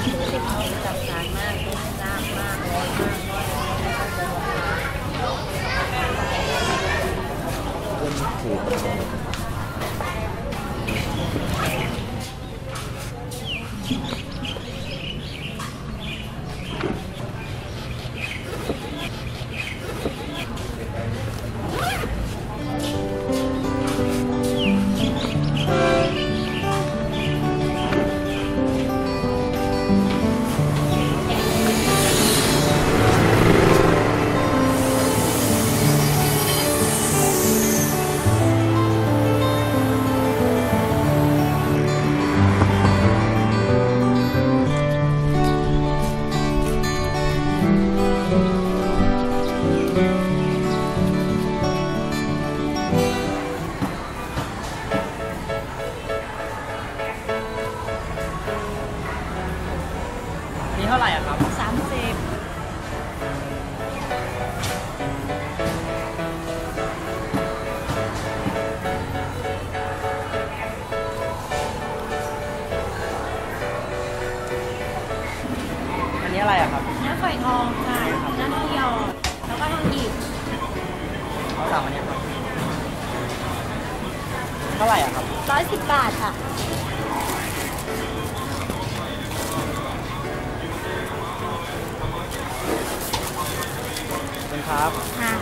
จับสารมากจ้ามมากร้อนมากถูกนี่เท่าไหร่อะครับ 30 อันนี้อะไรอะครับน้ำฝอยทองค่ะน้ำทองหยอดแล้วก็ทองหยิบเขาสั่งอันนี้ครับเท่าไหร่อะครับ 110 บาทค่ะเป็นครับค่ะ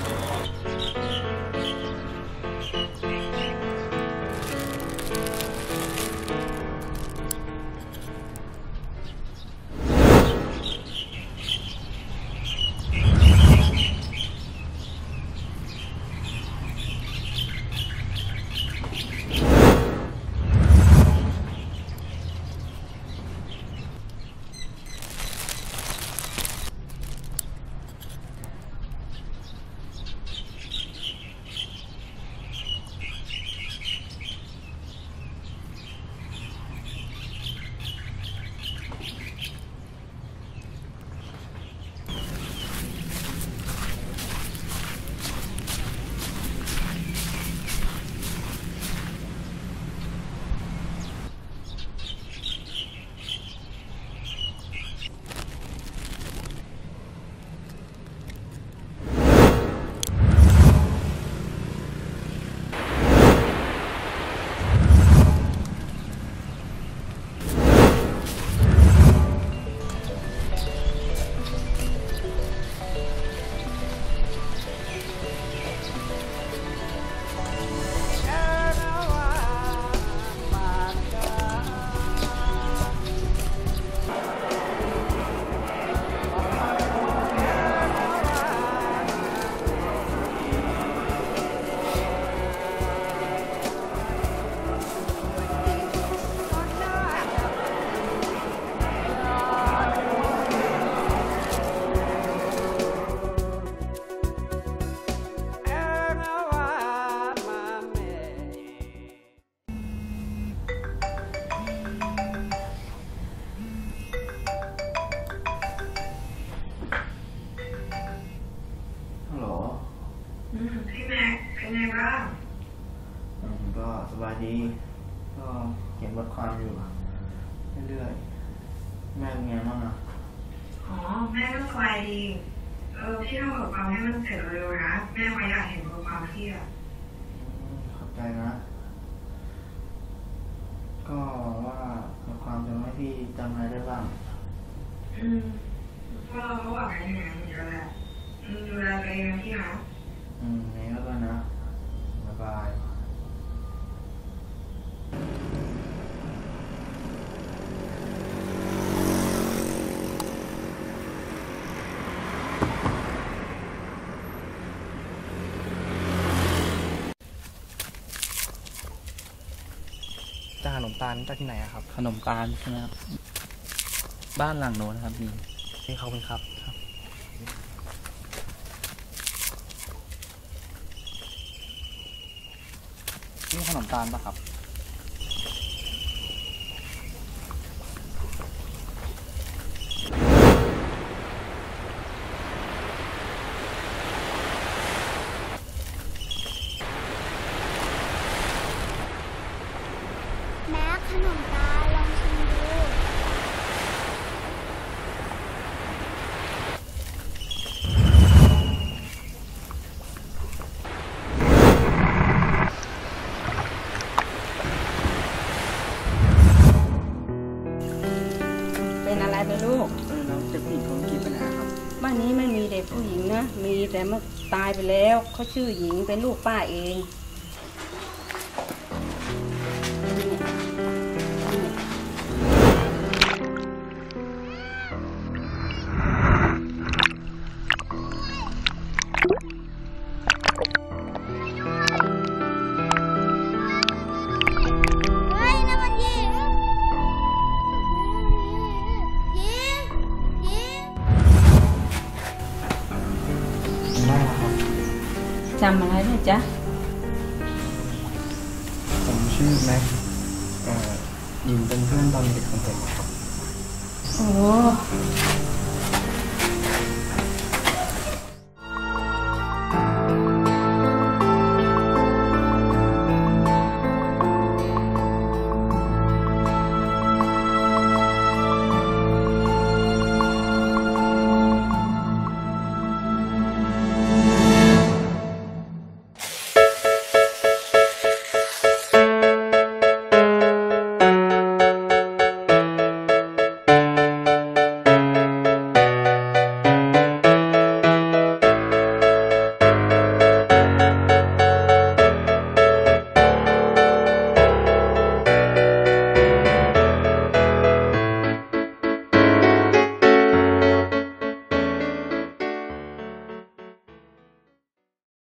พี่แม็กเป็นไงบ้างก็สบายดีก็เขียนบทความอยู่เรื่อยๆแม่เป็นไงบ้างอ่ะอ๋อแม่ก็สบายดีพี่ทำบทความให้มันเสร็จเร็วๆนะแม่ไม่อยากเห็นบทความพี่อ่ะขอบใจนะก็ว่าบทความจะให้พี่จำอะไรได้บ้างพวกเราก็หวังกันอย่างนั้นเหมือนกันแหละดูแลตัวเองนะพี่นะนี่แล้วก็นะบ๊ายบายจะขนมตาลจากที่ไหนอะครับขนมตาลใช่ไหมครับบ้านหลังโน้นครับนี่ขอบคุณครับนี่ขนมตาลปะครับแม็กขนมตาลลองชิมดูแต่เมื่อตายไปแล้วเขาชื่อหญิงเป็นลูกป้าเองได้ครับจำอะไรได้จ๊ะผมชื่อแม็กยิมเป็นเพื่อนตอนเด็กของผมครับโอ้